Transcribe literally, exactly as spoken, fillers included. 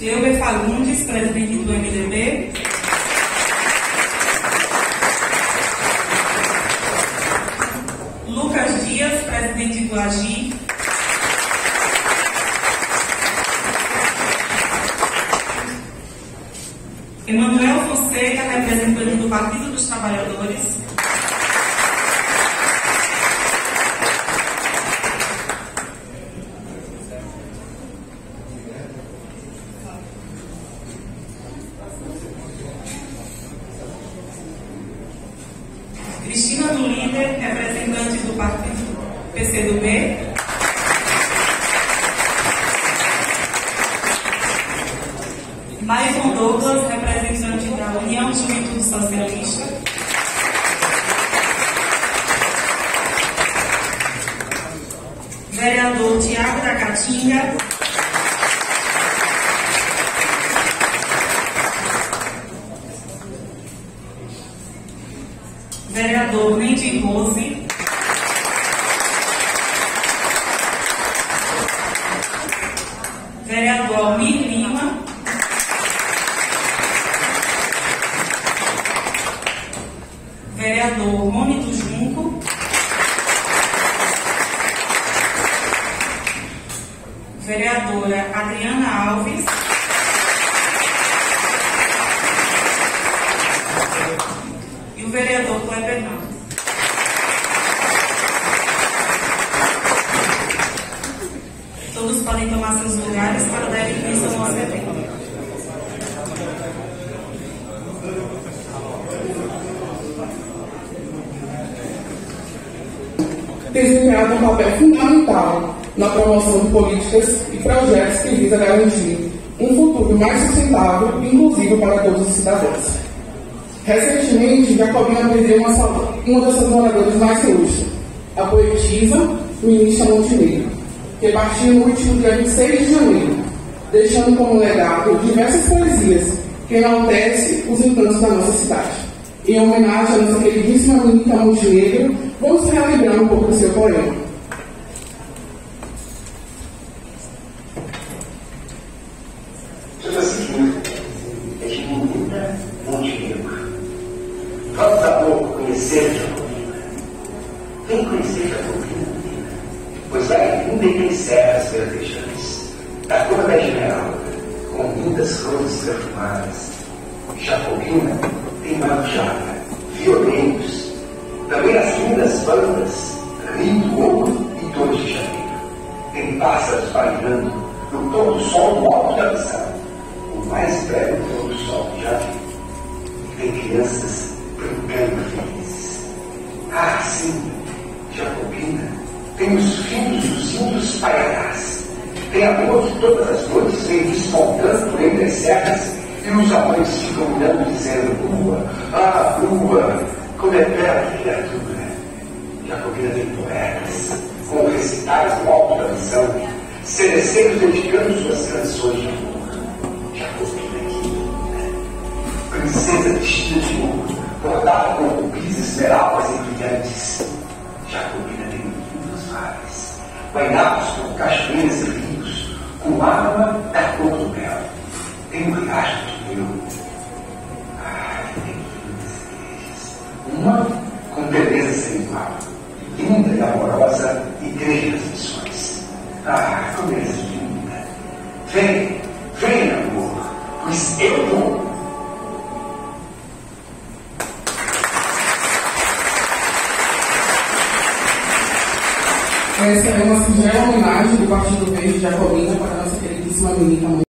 Euber Fagundes, presidente do M D B. Lucas Dias, presidente do A G I. Emanuel Fonseca, representante do Partido dos Trabalhadores. Cristina do Líder, representante do Partido P C do B. Maicon Douglas, representante da União Juventude Socialista. Vereador Tiago da Caatinga. Vereador Mendy Rose. Vereador Almir Lima. Vereador Rony do Junco. Vereadora Adriana Alves. E o vereador Kleber Não. Todos podem tomar seus lugares para dar início ao nosso evento. Desempenhado um papel fundamental na promoção de políticas e projetos que visam garantir um futuro mais sustentável e inclusivo para todos os cidadãos. Recentemente, Jacobina perdeu uma, uma das suas moradoras mais ilustres, a poetisa Ministra Montenegro, que partiu no último dia vinte e seis de janeiro, deixando como legado diversas poesias que enaltecem os encantos da nossa cidade. Em homenagem à nossa queridíssima Ministra Montenegro, vamos relembrar um pouco do seu poema. Seu seguinte é de Menina Montenegro. Vamos a pouco conhecer Jacobina. Vem conhecer Jacobina, menina, pois vai linda e tem serras verdejantes, da cor da esmeralda, com lindas flores perfumadas. Jacobina tem marujada, violentos, também as lindas bandas, rio do ouro e dor de janeiro. Tem pássaros bailando no pôr do sol do alto da visão, o mais belo pôr do sol que já vi. E tem crianças brincando felizes. Ah, sim, Jacobina tem os filhos dos índios paiarás. Tem amor que todas as noites vem despontando entre as serras e os amores ficam olhando dizendo: lua, ah, lua, como é bela criatura. Jacobina tem poetas, com recitais no alto da visão, cereceiros dedicando suas canções de amor. Jacobina aqui, princesa vestida de ouro, bordada com rubis, esmeraldas e brilhantes. Jacobina tem lindos mares, banhados por cachoeiras e rios, com água da cor do mel. Tem um riacho de mel. Ai, tem lindas igrejas. Uma com beleza sem igual, linda e amorosa Igreja das Missões. Ah, como és linda! Vem, vem, amor, pois eu vou. Essa é uma singela homenagem do Partido Verde Jacobina para a nossa queridíssima Ministra